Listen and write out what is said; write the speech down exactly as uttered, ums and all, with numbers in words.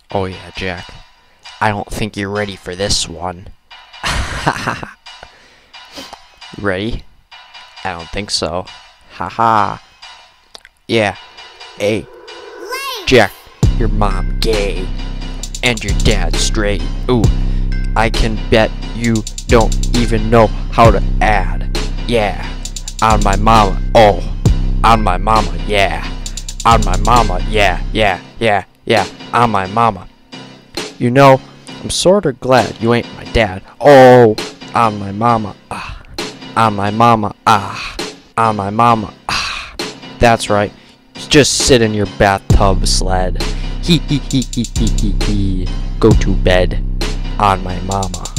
Oh yeah, Jack. I don't think you're ready for this one. Ready? I don't think so. Haha. Yeah. Hey, Jack, your mom gay, and your dad straight. Ooh, I can bet you don't even know how to add. Yeah, on my mama. Oh, on my mama. Yeah, on my mama. Yeah, yeah, yeah, yeah, on my mama. You know, I'm sorta glad you ain't my dad. Oh, on my mama. Ah, on my mama. Ah, on my mama. Ah, that's right. Just sit in your bathtub sled. Hee hee hee hee hee hee hee. Go to bed on my mama.